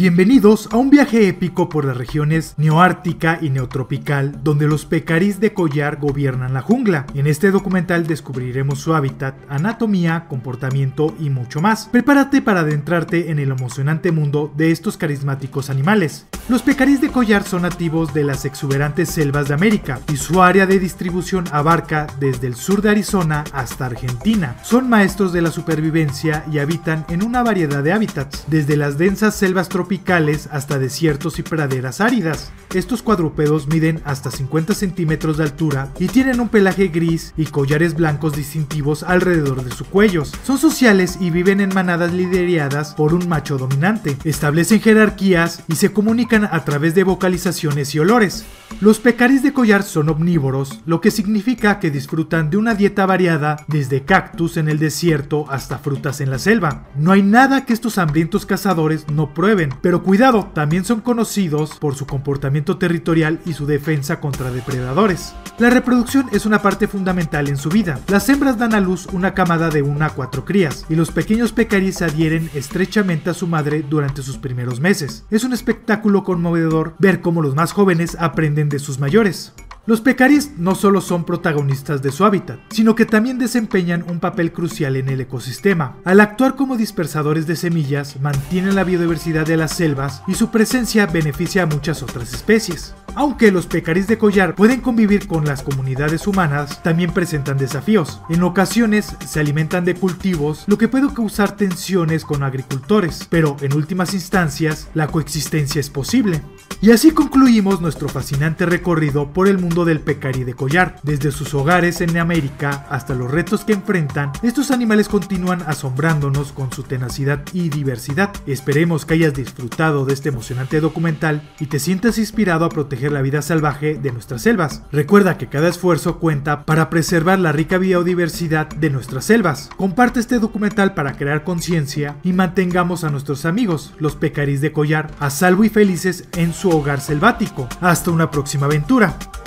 Bienvenidos a un viaje épico por las regiones neoártica y neotropical, donde los pecarís de collar gobiernan la jungla. En este documental descubriremos su hábitat, anatomía, comportamiento y mucho más. Prepárate para adentrarte en el emocionante mundo de estos carismáticos animales. Los pecarís de collar son nativos de las exuberantes selvas de América y su área de distribución abarca desde el sur de Arizona hasta Argentina. Son maestros de la supervivencia y habitan en una variedad de hábitats, desde las densas selvas tropicales hasta desiertos y praderas áridas. Estos cuadrúpedos miden hasta 50 centímetros de altura y tienen un pelaje gris y collares blancos distintivos alrededor de sus cuellos. Son sociales y viven en manadas lideradas por un macho dominante. Establecen jerarquías y se comunican a través de vocalizaciones y olores. Los pecarís de collar son omnívoros, lo que significa que disfrutan de una dieta variada, desde cactus en el desierto hasta frutas en la selva. No hay nada que estos hambrientos cazadores no prueben, pero cuidado, también son conocidos por su comportamiento territorial y su defensa contra depredadores. La reproducción es una parte fundamental en su vida. Las hembras dan a luz una camada de 1 a 4 crías, y los pequeños pecarís se adhieren estrechamente a su madre durante sus primeros meses. Es un espectáculo conmovedor ver cómo los más jóvenes aprenden de sus mayores. Los pecarís no solo son protagonistas de su hábitat, sino que también desempeñan un papel crucial en el ecosistema. Al actuar como dispersadores de semillas, mantienen la biodiversidad de las selvas y su presencia beneficia a muchas otras especies. Aunque los pecarís de collar pueden convivir con las comunidades humanas, también presentan desafíos. En ocasiones se alimentan de cultivos, lo que puede causar tensiones con agricultores, pero en últimas instancias la coexistencia es posible. Y así concluimos nuestro fascinante recorrido por el mundo del pecarí de collar. Desde sus hogares en América hasta los retos que enfrentan, estos animales continúan asombrándonos con su tenacidad y diversidad. Esperemos que hayas disfrutado de este emocionante documental y te sientas inspirado a proteger la vida salvaje de nuestras selvas. Recuerda que cada esfuerzo cuenta para preservar la rica biodiversidad de nuestras selvas. Comparte este documental para crear conciencia y mantengamos a nuestros amigos, los pecarís de collar, a salvo y felices en su hogar selvático. Hasta una próxima aventura.